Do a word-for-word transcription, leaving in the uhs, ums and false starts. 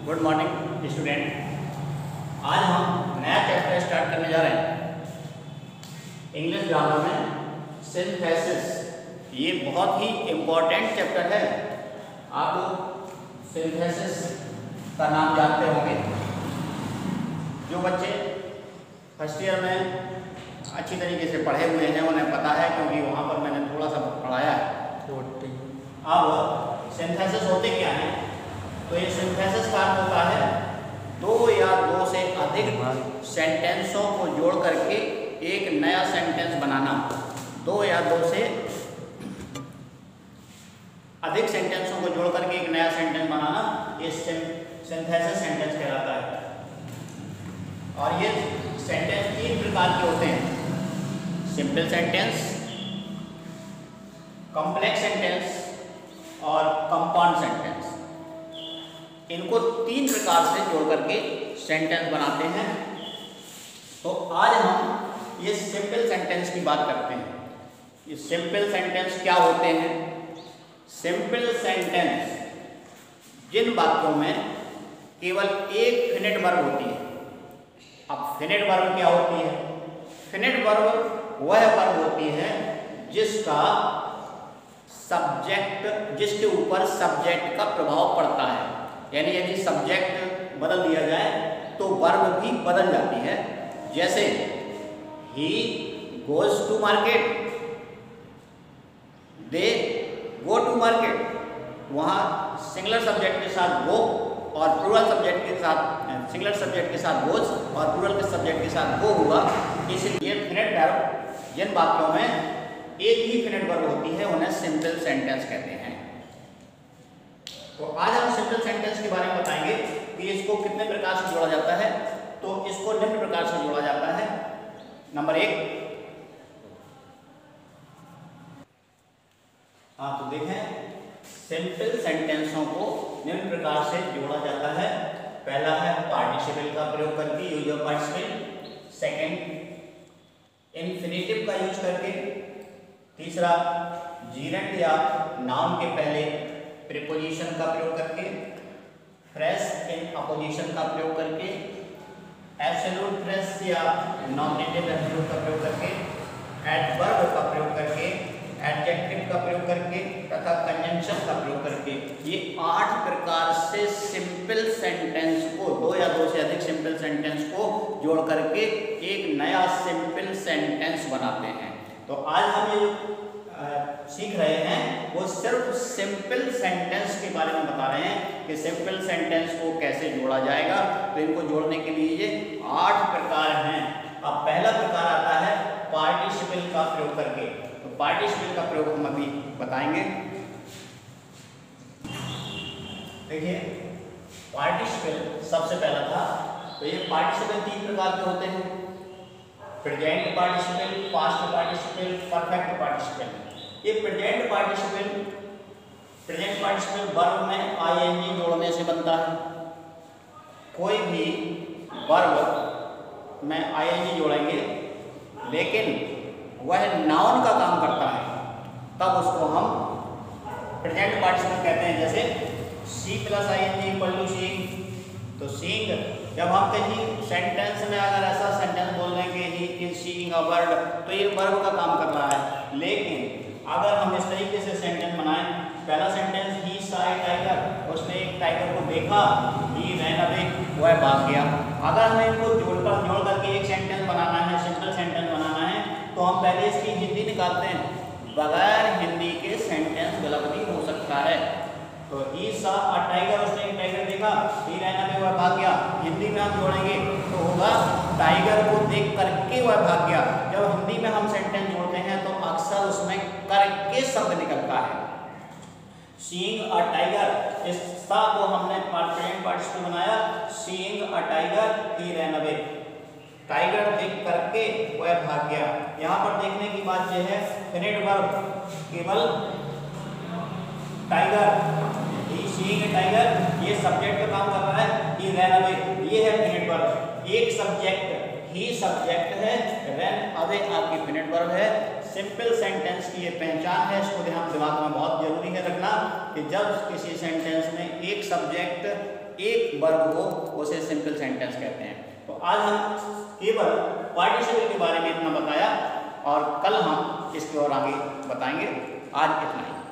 Good morning student. आज हम नया चैप्टर स्टार्ट करने जा रहे हैं इंग्लिश ग्रामर में सिंथेसिस। ये बहुत ही इम्पोर्टेंट चैप्टर है। आप लोग सिंथेसिस का नाम जानते होंगे। जो बच्चे फर्स्ट ईयर में अच्छी तरीके से पढ़े हुए हैं उन्हें पता है, क्योंकि वहाँ पर मैंने थोड़ा सा पढ़ाया है। अब सिंथेसिस होते क्या हैं? तो ये सिंथेसिस का अर्थ होता है दो या दो से अधिक सेंटेंसों को जोड़ करके एक नया सेंटेंस बनाना। दो या दो से अधिक सेंटेंसों को जोड़ करके एक नया सेंटेंस बनाना, ये सिंथेसिस सेंटेंस कहलाता है। और ये सेंटेंस तीन प्रकार के होते हैं: सिंपल सेंटेंस, कॉम्प्लेक्स सेंटेंस और कंपाउंड सेंटेंस। इनको तीन प्रकार से जोड़ करके सेंटेंस बनाते हैं। तो आज हम ये सिंपल सेंटेंस की बात करते हैं। ये सिंपल सेंटेंस क्या होते हैं? सिंपल सेंटेंस जिन वाक्यों में केवल एक फिनिट वर्ब होती है। अब फिनिट वर्ब क्या होती है? फिनिट वर्ब वह वर्ब होती है जिसका सब्जेक्ट जिसके ऊपर सब्जेक्ट का प्रभाव पड़ता है। यानी यदि सब्जेक्ट बदल दिया जाए तो वर्ब भी बदल जाती है। जैसे ही goes to market, they go to market. वहाँ सिंगुलर सब्जेक्ट के साथ गो और प्लूरल सब्जेक्ट के साथ सिंगुलर सब्जेक्ट के साथ गोज और प्लूरल के सब्जेक्ट के साथ गो होगा। इसलिए फिनिट वर्ब जिन वाक्यों में एक ही फिनिट वर्ब होती है उन्हें सिंपल सेंटेंस कहते हैं। तो आज हम सिंपल सेंटेंस के बारे में बताएंगे कि इसको कितने प्रकार से जोड़ा जाता है। तो इसको निम्न प्रकार से जोड़ा जाता है। नंबर एक, हाँ तो देखें, सिंपल सेंटेंसों को निम्न प्रकार से जोड़ा जाता है। पहला है पार्टिसिपल का प्रयोग करके, use of participle. Second, infinitive का यूज करके। तीसरा, जीरेंड या नाउन के पहले प्रीपोजिशन का प्रयोग करके। फ्रेश इन अपोजिशन का प्रयोग करके। एब्सोल्यूट फ्रेश या नॉमिनेटिव एब्सोल्यूट का प्रयोग करके। एडवर्ब का प्रयोग करके, एडजेक्टिव का प्रयोग करके तथा कंजंक्शन का प्रयोग करके। ये आठ प्रकार से सिंपल सेंटेंस को, दो या दो से अधिक सिंपल सेंटेंस को जोड़ करके एक नया सिंपल सेंटेंस बनाते हैं। तो आज हम ये सीख रहे हैं वो सिर्फ सिंपल सेंटेंस के बारे में बता रहे हैं कि सिंपल सेंटेंस को कैसे जोड़ा जाएगा। तो इनको जोड़ने के लिए ये आठ प्रकार हैं। अब पहला प्रकार आता है पार्टिसिपल का प्रयोग करके। तो पार्टिसिपल का प्रयोग हम अभी बताएंगे। देखिए, पार्टिसिपल सबसे पहला था। तो ये पार्टिसिपल तीन प्रकार के होते हैं: present participle, past participle, perfect participle. ये present participle present participle verb में आईएनजी जोड़ने से बनता है। कोई भी वर्ब में आईएनजी जोड़ेंगे लेकिन वह नाउन का काम करता है, तब उसको हम प्रेजेंट पार्टिसिपल कहते हैं। जैसे see plus ING equal to seeing. तो सीइंग, जब हम कहीं सेंटेंस में अगर ऐसा सेंटेंस बोल दें कि he is seeing a bird, तो ये वर्ब का काम कर रहा है। लेकिन अगर हम इस तरीके से सेंटेंस बनाएं, पहला sentence he saw a tiger, उसने एक टाइगर को देखा, ही रैन अवे, वह भाग गया। अगर हमें इनको जोड़कर जोड़ करके एक सेंटेंस बनाना है, सिंपल सेंटेंस बनाना है, तो हम पहले इसकी हिंदी निकालते हैं। बगैर हिंदी के सेंटेंस गलत भी हो सकता है। तो ही सॉ अ टाइगर, उसने एक टाइगर देखा, ही रैन अवे, वह भाग गया। हिंदी में हम जोड़ेंगे तो होगा टाइगर को देख करके वह भाग गया। जब हिंदी में हम सेंटेंस जोड़ते हैं तो अक्सर उसमें करके शब्द निकलता है। सीइंग अ टाइगर, इस सा को हमने प्रेजेंट पार्टिसिपल बनाया। Seeing a tiger, he ran away. Tiger देख करके वह भाग गया। यहाँ पर देखने की बात यह है, फिनिट वर्ब केवल tiger, he seeing a tiger, ये सब्जेक्ट का काम कर रहा है। ही रैन अवे, ये है फिनिट वर्ब। एक सब्जेक्ट, ही सब्जेक्ट है, रैन अवे आपकी फिनिट वर्ब है। सिंपल सेंटेंस की ये पहचान है। इसको ध्यान दिमाग में बहुत जरूरी है रखना कि जब किसी सेंटेंस में एक सब्जेक्ट एक वर्ब हो उसे सिंपल सेंटेंस कहते हैं। तो आज हम केवल पार्टिसिपल के बारे में इतना बताया और कल हम इसके और आगे बताएंगे। आज इतना ही।